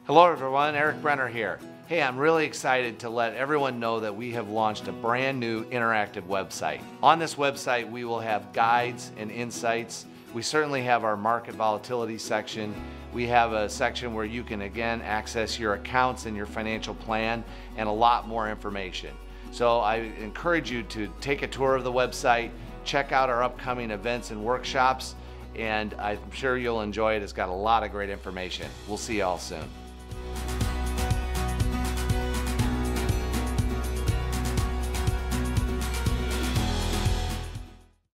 Hello everyone, Eric Brenner here. Hey, I'm really excited to let everyone know that we have launched a brand new interactive website. On this website, we will have guides and insights. We certainly have our market volatility section. We have a section where you can again access your accounts and your financial plan and a lot more information. So I encourage you to take a tour of the website, check out our upcoming events and workshops, and I'm sure you'll enjoy it. It's got a lot of great information. We'll see you all soon.